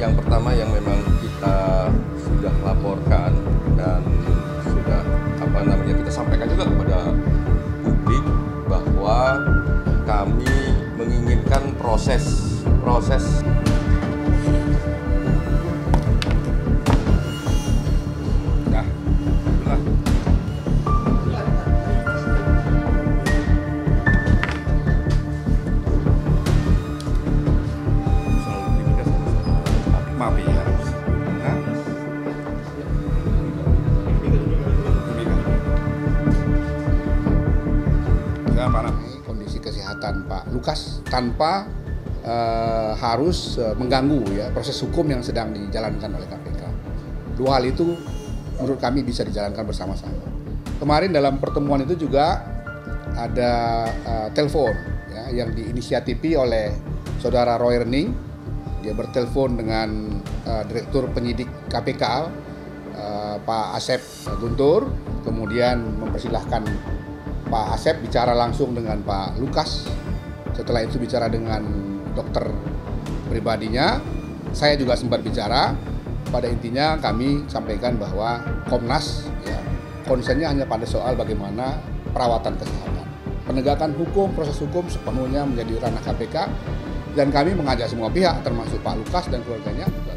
Yang pertama yang memang kita sudah laporkan dan sudah kita sampaikan juga kepada publik bahwa kami menginginkan proses maaf ya. Kondisi kesehatan Pak Lukas tanpa harus mengganggu ya proses hukum yang sedang dijalankan oleh KPK. Dua hal itu menurut kami bisa dijalankan bersama-sama. Kemarin dalam pertemuan itu juga ada telepon ya, yang diinisiatifi oleh Saudara Roy Rening. Dia bertelepon dengan Direktur Penyidik KPK Pak Asep Guntur, kemudian mempersilahkan Pak Asep bicara langsung dengan Pak Lukas. Setelah itu bicara dengan dokter pribadinya. Saya juga sempat bicara. Pada intinya kami sampaikan bahwa Komnas ya, konsennya hanya pada soal bagaimana perawatan kesehatan. Penegakan hukum, proses hukum sepenuhnya menjadi ranah KPK. Dan kami mengajak semua pihak termasuk Pak Lukas dan keluarganya